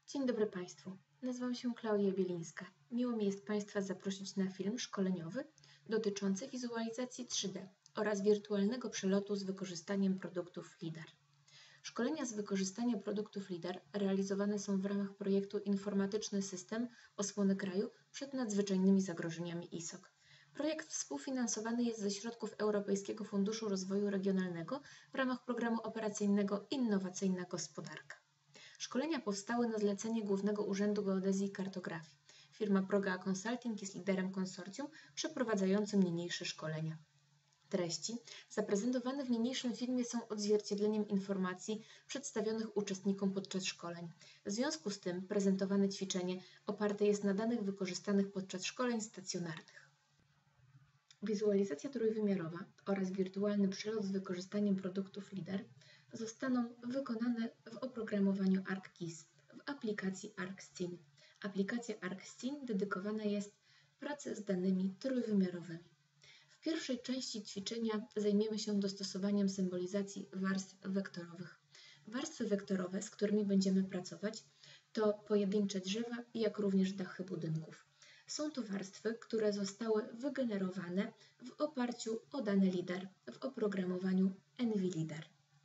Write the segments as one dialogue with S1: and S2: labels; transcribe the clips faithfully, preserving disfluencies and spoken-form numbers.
S1: Dzień dobry Państwu. Nazywam się Klaudia Bielińska. Miło mi jest Państwa zaprosić na film szkoleniowy dotyczący wizualizacji trzy D oraz wirtualnego przelotu z wykorzystaniem produktów LiDAR. Szkolenia z wykorzystania produktów LiDAR realizowane są w ramach projektu Informatyczny System Osłony Kraju przed nadzwyczajnymi zagrożeniami I S O C. Projekt współfinansowany jest ze środków Europejskiego Funduszu Rozwoju Regionalnego w ramach programu operacyjnego Innowacyjna Gospodarka. Szkolenia powstały na zlecenie Głównego Urzędu Geodezji i Kartografii. Firma Proga Consulting jest liderem konsorcjum przeprowadzającym niniejsze szkolenia. Treści zaprezentowane w niniejszym filmie są odzwierciedleniem informacji przedstawionych uczestnikom podczas szkoleń. W związku z tym prezentowane ćwiczenie oparte jest na danych wykorzystanych podczas szkoleń stacjonarnych. Wizualizacja trójwymiarowa oraz wirtualny przelot z wykorzystaniem produktów LiDAR zostaną wykonane w oprogramowaniu ArcGIS w aplikacji ArcScene. Aplikacja ArcScene dedykowana jest pracy z danymi trójwymiarowymi. W pierwszej części ćwiczenia zajmiemy się dostosowaniem symbolizacji warstw wektorowych. Warstwy wektorowe, z którymi będziemy pracować, to pojedyncze drzewa, jak również dachy budynków. Są to warstwy, które zostały wygenerowane w oparciu o dane LiDAR w oprogramowaniu NVLiDAR.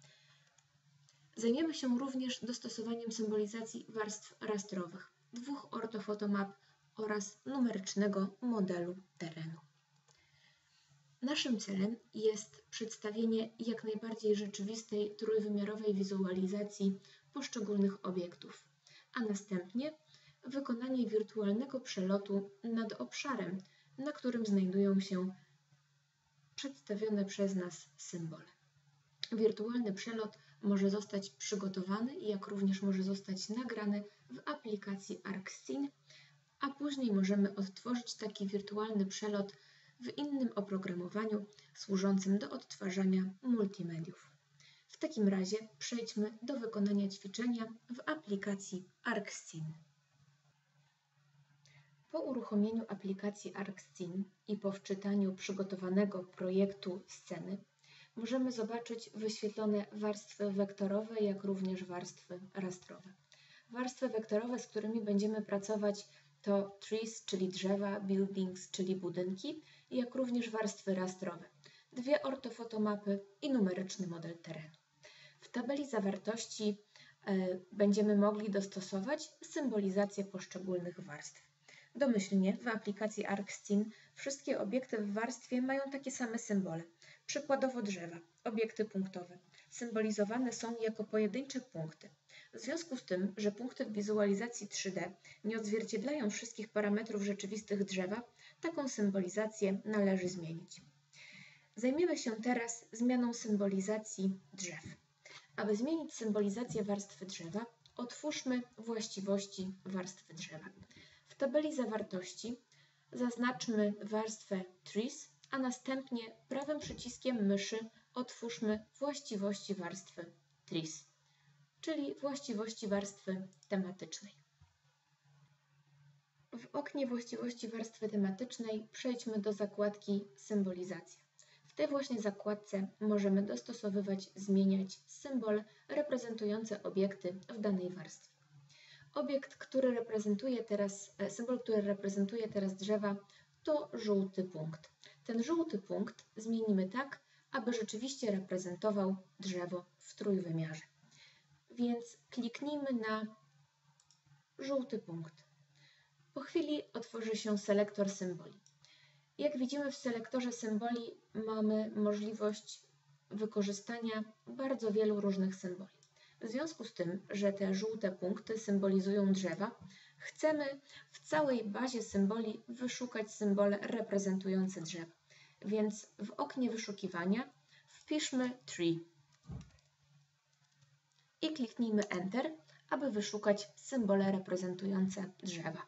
S1: Zajmiemy się również dostosowaniem symbolizacji warstw rastrowych, dwóch ortofotomap oraz numerycznego modelu terenu. Naszym celem jest przedstawienie jak najbardziej rzeczywistej trójwymiarowej wizualizacji poszczególnych obiektów, a następnie wykonanie wirtualnego przelotu nad obszarem, na którym znajdują się przedstawione przez nas symbole. Wirtualny przelot może zostać przygotowany, jak również może zostać nagrany w aplikacji ArcScene, a później możemy odtworzyć taki wirtualny przelot w innym oprogramowaniu służącym do odtwarzania multimediów. W takim razie przejdźmy do wykonania ćwiczenia w aplikacji ArcScene. Po uruchomieniu aplikacji ArcScene i po wczytaniu przygotowanego projektu sceny możemy zobaczyć wyświetlone warstwy wektorowe, jak również warstwy rastrowe. Warstwy wektorowe, z którymi będziemy pracować, to trees, czyli drzewa, buildings, czyli budynki, jak również warstwy rastrowe, dwie ortofotomapy i numeryczny model terenu. W tabeli zawartości y, będziemy mogli dostosować symbolizację poszczególnych warstw. Domyślnie w aplikacji ArcScene wszystkie obiekty w warstwie mają takie same symbole. Przykładowo drzewa, obiekty punktowe, symbolizowane są jako pojedyncze punkty. W związku z tym, że punkty w wizualizacji trzy D nie odzwierciedlają wszystkich parametrów rzeczywistych drzewa, taką symbolizację należy zmienić. Zajmiemy się teraz zmianą symbolizacji drzew. Aby zmienić symbolizację warstwy drzewa, otwórzmy właściwości warstwy drzewa. W tabeli zawartości zaznaczmy warstwę Trees, a następnie prawym przyciskiem myszy otwórzmy właściwości warstwy Trees, czyli właściwości warstwy tematycznej. W oknie właściwości warstwy tematycznej przejdźmy do zakładki Symbolizacja. W tej właśnie zakładce możemy dostosowywać, zmieniać symbole reprezentujące obiekty w danej warstwie. Obiekt, który reprezentuje teraz, symbol, który reprezentuje teraz drzewa, to żółty punkt. Ten żółty punkt zmienimy tak, aby rzeczywiście reprezentował drzewo w trójwymiarze. Więc kliknijmy na żółty punkt. Po chwili otworzy się selektor symboli. Jak widzimy, w selektorze symboli mamy możliwość wykorzystania bardzo wielu różnych symboli. W związku z tym, że te żółte punkty symbolizują drzewa, chcemy w całej bazie symboli wyszukać symbole reprezentujące drzewa. Więc w oknie wyszukiwania wpiszmy tree i kliknijmy Enter, aby wyszukać symbole reprezentujące drzewa.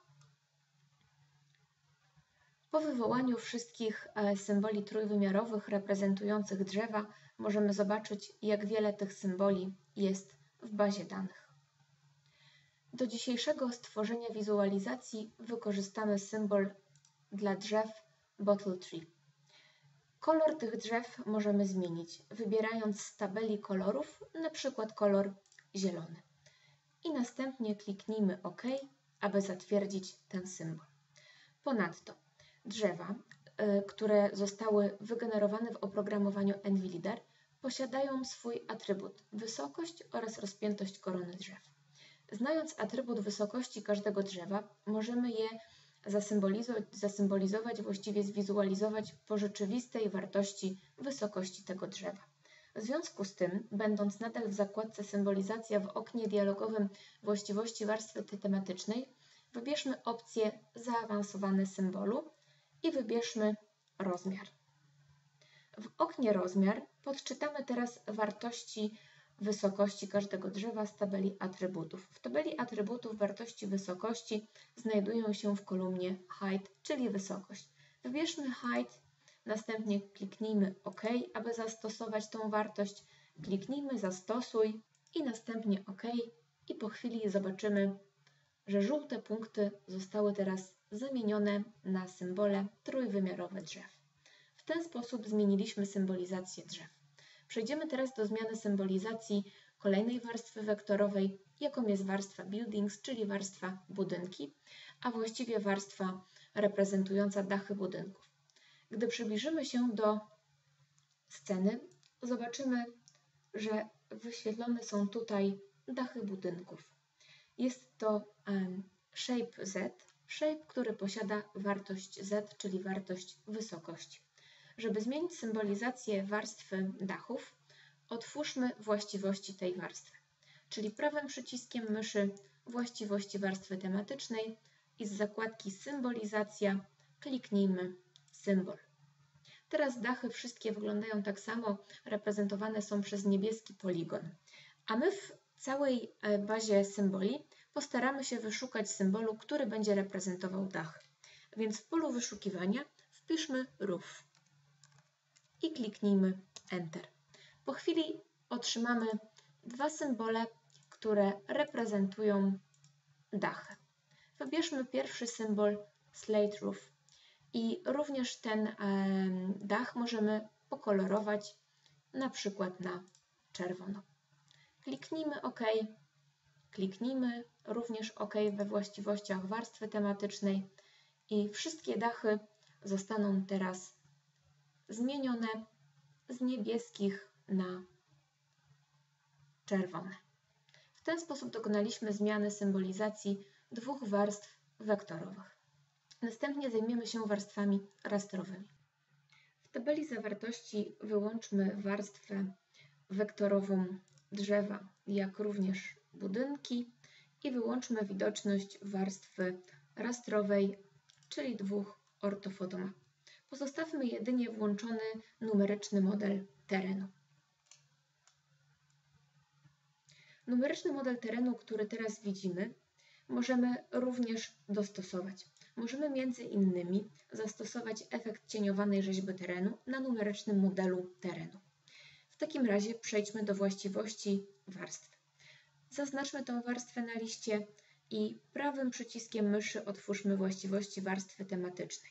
S1: Po wywołaniu wszystkich symboli trójwymiarowych reprezentujących drzewa możemy zobaczyć, jak wiele tych symboli jest w bazie danych. Do dzisiejszego stworzenia wizualizacji wykorzystamy symbol dla drzew Bottle Tree. Kolor tych drzew możemy zmienić, wybierając z tabeli kolorów na przykład kolor zielony. i następnie kliknijmy OK, aby zatwierdzić ten symbol. Ponadto drzewa, które zostały wygenerowane w oprogramowaniu NVLeader, posiadają swój atrybut wysokość oraz rozpiętość korony drzew. Znając atrybut wysokości każdego drzewa, możemy je zasymbolizować, zasymbolizować, właściwie zwizualizować po rzeczywistej wartości wysokości tego drzewa. W związku z tym, będąc nadal w zakładce Symbolizacja w oknie dialogowym Właściwości warstwy tematycznej, wybierzmy opcję Zaawansowane symbolu i wybierzmy Rozmiar. W oknie Rozmiar podczytamy teraz wartości wysokości każdego drzewa z tabeli atrybutów. W tabeli atrybutów wartości wysokości znajdują się w kolumnie Height, czyli wysokość. Wybierzmy Height, następnie kliknijmy OK, aby zastosować tą wartość. Kliknijmy Zastosuj i następnie OK i po chwili zobaczymy, że żółte punkty zostały teraz zamienione na symbole trójwymiarowe drzew. W ten sposób zmieniliśmy symbolizację drzew. Przejdziemy teraz do zmiany symbolizacji kolejnej warstwy wektorowej, jaką jest warstwa Buildings, czyli warstwa budynki, a właściwie warstwa reprezentująca dachy budynków. Gdy przybliżymy się do sceny, zobaczymy, że wyświetlone są tutaj dachy budynków. Jest to um, shape Z, shape, który posiada wartość Z, czyli wartość wysokości. Żeby zmienić symbolizację warstwy dachów, otwórzmy właściwości tej warstwy, czyli prawym przyciskiem myszy właściwości warstwy tematycznej i z zakładki Symbolizacja kliknijmy Symbol. Teraz dachy wszystkie wyglądają tak samo, reprezentowane są przez niebieski poligon, a my w całej bazie symboli postaramy się wyszukać symbolu, który będzie reprezentował dach. Więc w polu wyszukiwania wpiszmy Roof i kliknijmy Enter. Po chwili otrzymamy dwa symbole, które reprezentują dachy. Wybierzmy pierwszy symbol Slate Roof i również ten e, dach możemy pokolorować na przykład na czerwono. Kliknijmy OK, kliknijmy również OK we właściwościach warstwy tematycznej i wszystkie dachy zostaną teraz zmienione z niebieskich na czerwone. W ten sposób dokonaliśmy zmiany symbolizacji dwóch warstw wektorowych. Następnie zajmiemy się warstwami rastrowymi. W tabeli zawartości wyłączmy warstwę wektorową drzewa, jak również budynki i wyłączmy widoczność warstwy rastrowej, czyli dwóch ortofotomap. Pozostawmy jedynie włączony numeryczny model terenu. Numeryczny model terenu, który teraz widzimy, możemy również dostosować. Możemy między innymi zastosować efekt cieniowanej rzeźby terenu na numerycznym modelu terenu. W takim razie przejdźmy do właściwości warstw. Zaznaczmy tę warstwę na liście i prawym przyciskiem myszy otwórzmy właściwości warstwy tematycznej.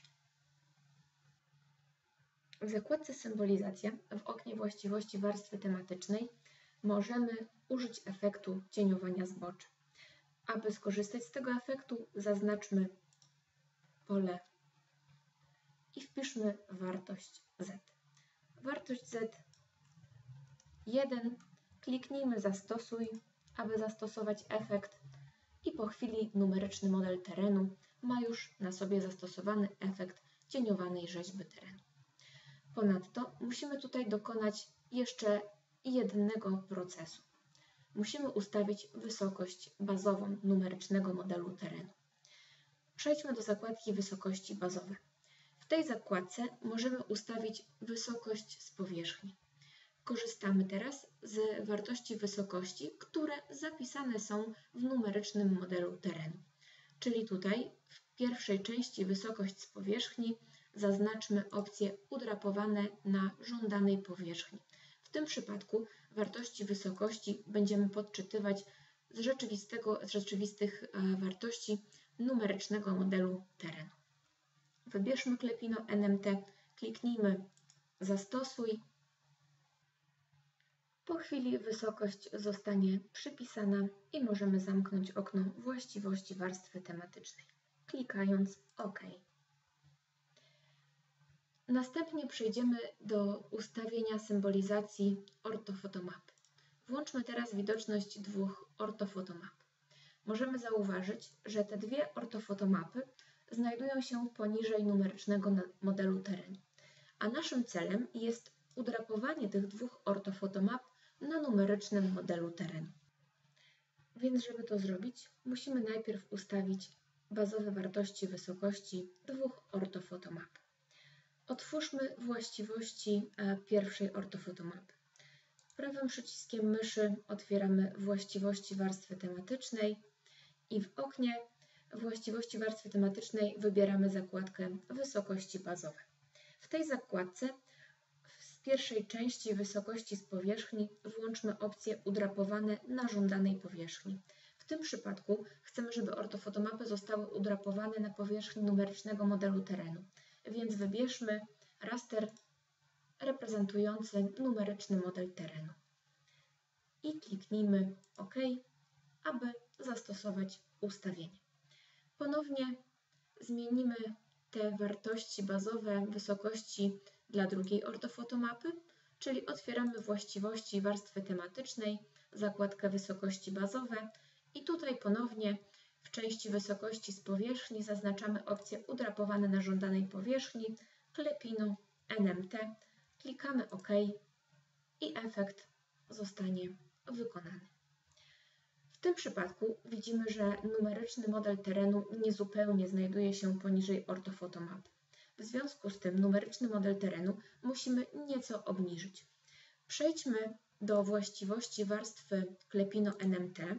S1: W zakładce Symbolizacja w oknie właściwości warstwy tematycznej możemy użyć efektu cieniowania zbocza. Aby skorzystać z tego efektu, zaznaczmy pole i wpiszmy wartość Z. Wartość Z jeden, kliknijmy Zastosuj, aby zastosować efekt i po chwili numeryczny model terenu ma już na sobie zastosowany efekt cieniowanej rzeźby terenu. Ponadto musimy tutaj dokonać jeszcze jednego procesu. Musimy ustawić wysokość bazową numerycznego modelu terenu. Przejdźmy do zakładki Wysokości bazowe. W tej zakładce możemy ustawić wysokość z powierzchni. Korzystamy teraz z wartości wysokości, które zapisane są w numerycznym modelu terenu. Czyli tutaj w pierwszej części wysokość z powierzchni zaznaczmy opcję Udrapowane na żądanej powierzchni. W tym przypadku wartości wysokości będziemy podczytywać z, rzeczywistego, z rzeczywistych wartości numerycznego modelu terenu. Wybierzmy klepino N M T, kliknijmy Zastosuj Po chwili wysokość zostanie przypisana i możemy zamknąć okno właściwości warstwy tematycznej, klikając OK. Następnie przejdziemy do ustawienia symbolizacji ortofotomapy. Włączmy teraz widoczność dwóch ortofotomap. Możemy zauważyć, że te dwie ortofotomapy znajdują się poniżej numerycznego modelu terenu, a naszym celem jest udrapowanie tych dwóch ortofotomap na numerycznym modelu terenu. Więc żeby to zrobić, musimy najpierw ustawić bazowe wartości wysokości dwóch ortofotomap. Otwórzmy właściwości pierwszej ortofotomapy. Prawym przyciskiem myszy otwieramy właściwości warstwy tematycznej i w oknie właściwości warstwy tematycznej wybieramy zakładkę wysokości bazowe. W tej zakładce w pierwszej części wysokości z powierzchni włączmy opcję udrapowane na żądanej powierzchni. W tym przypadku chcemy, żeby ortofotomapy zostały udrapowane na powierzchni numerycznego modelu terenu, więc wybierzmy raster reprezentujący numeryczny model terenu i kliknijmy OK, aby zastosować ustawienie. Ponownie zmienimy te wartości bazowe wysokości dla drugiej ortofotomapy, czyli otwieramy właściwości warstwy tematycznej, zakładkę wysokości bazowe i tutaj ponownie w części wysokości z powierzchni zaznaczamy opcję udrapowane na żądanej powierzchni, Klepino N M T, klikamy OK i efekt zostanie wykonany. W tym przypadku widzimy, że numeryczny model terenu niezupełnie znajduje się poniżej ortofotomapy. W związku z tym numeryczny model terenu musimy nieco obniżyć. Przejdźmy do właściwości warstwy Klepino N M T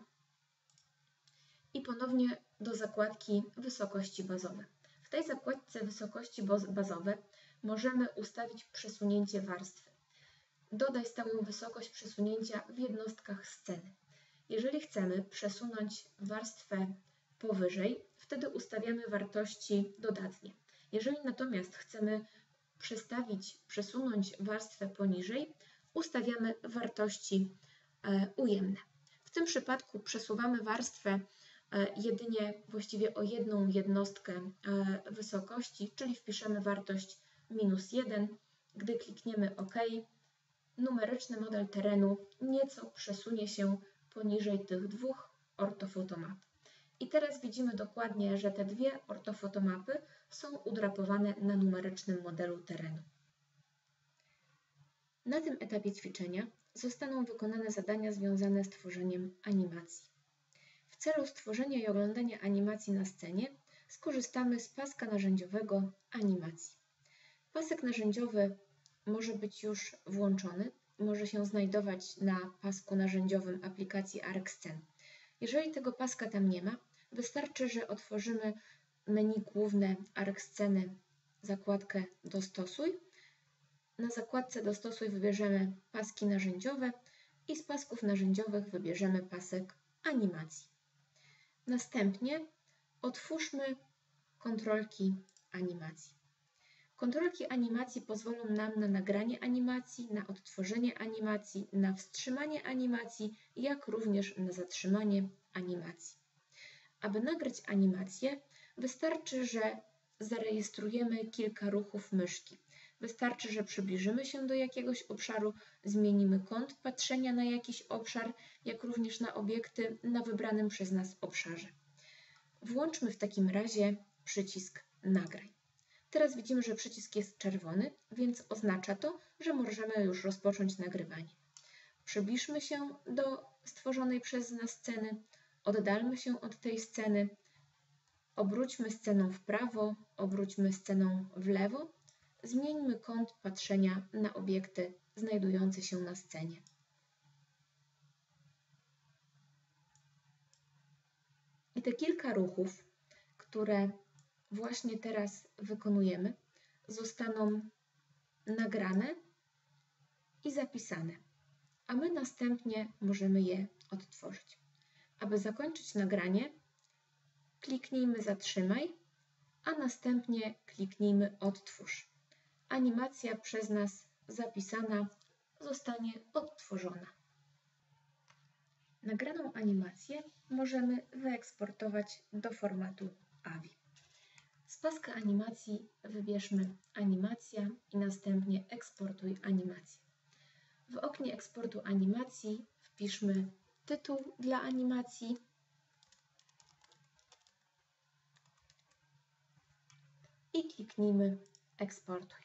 S1: i ponownie do zakładki wysokości bazowe. W tej zakładce wysokości bazowe możemy ustawić przesunięcie warstwy. Dodaj stałą wysokość przesunięcia w jednostkach sceny. Jeżeli chcemy przesunąć warstwę powyżej, wtedy ustawiamy wartości dodatnie. Jeżeli natomiast chcemy przestawić, przesunąć warstwę poniżej, ustawiamy wartości e, ujemne. W tym przypadku przesuwamy warstwę e, jedynie właściwie o jedną jednostkę e, wysokości, czyli wpiszemy wartość minus jeden. Gdy klikniemy OK, numeryczny model terenu nieco przesunie się poniżej tych dwóch ortofotomap. I teraz widzimy dokładnie, że te dwie ortofotomapy są udrapowane na numerycznym modelu terenu. Na tym etapie ćwiczenia zostaną wykonane zadania związane z tworzeniem animacji. W celu stworzenia i oglądania animacji na scenie skorzystamy z paska narzędziowego animacji. Pasek narzędziowy może być już włączony, może się znajdować na pasku narzędziowym aplikacji ArcScene. Jeżeli tego paska tam nie ma, wystarczy, że otworzymy menu główne ArcSceny, zakładkę Dostosuj. Na zakładce Dostosuj wybierzemy paski narzędziowe i z pasków narzędziowych wybierzemy pasek animacji. Następnie otwórzmy kontrolki animacji. Kontrolki animacji pozwolą nam na nagranie animacji, na odtworzenie animacji, na wstrzymanie animacji, jak również na zatrzymanie animacji. Aby nagrać animację, wystarczy, że zarejestrujemy kilka ruchów myszki. Wystarczy, że przybliżymy się do jakiegoś obszaru, zmienimy kąt patrzenia na jakiś obszar, jak również na obiekty na wybranym przez nas obszarze. Włączmy w takim razie przycisk Nagraj. Teraz widzimy, że przycisk jest czerwony, więc oznacza to, że możemy już rozpocząć nagrywanie. Przybliżmy się do stworzonej przez nas sceny, oddalmy się od tej sceny, obróćmy sceną w prawo, obróćmy sceną w lewo, zmieńmy kąt patrzenia na obiekty znajdujące się na scenie. I te kilka ruchów, które właśnie teraz wykonujemy, zostaną nagrane i zapisane, a my następnie możemy je odtworzyć. Aby zakończyć nagranie, kliknijmy Zatrzymaj, a następnie kliknijmy Odtwórz. Animacja przez nas zapisana zostanie odtworzona. Nagraną animację możemy wyeksportować do formatu A V I. Z paska animacji wybierzmy Animacja i następnie Eksportuj animację. W oknie eksportu animacji wpiszmy tytuł dla animacji i kliknijmy Eksportuj.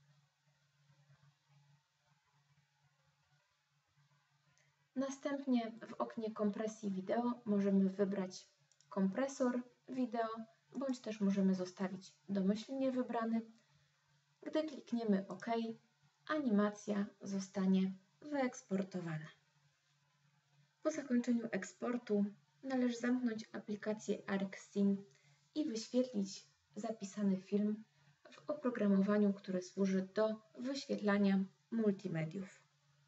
S1: Następnie w oknie kompresji wideo możemy wybrać kompresor wideo, bądź też możemy zostawić domyślnie wybrany. Gdy klikniemy OK, animacja zostanie wyeksportowana. Po zakończeniu eksportu należy zamknąć aplikację ArcScene i wyświetlić zapisany film w oprogramowaniu, które służy do wyświetlania multimediów.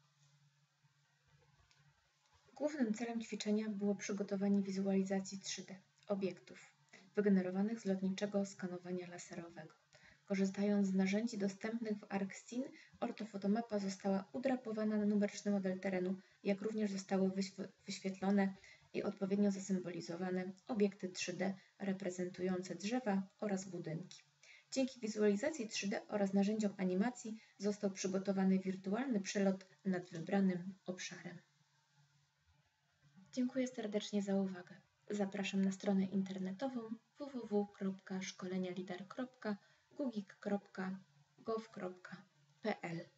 S1: Głównym celem ćwiczenia było przygotowanie wizualizacji trzy D obiektów wygenerowanych z lotniczego skanowania laserowego. Korzystając z narzędzi dostępnych w ArcScene, ortofotomapa została udrapowana na numeryczny model terenu, jak również zostały wyświetlone i odpowiednio zasymbolizowane obiekty trzy D reprezentujące drzewa oraz budynki. Dzięki wizualizacji trzy D oraz narzędziom animacji został przygotowany wirtualny przelot nad wybranym obszarem. Dziękuję serdecznie za uwagę. Zapraszam na stronę internetową w w w kropka szkolenia lidar kropka gugik kropka gov kropka p l.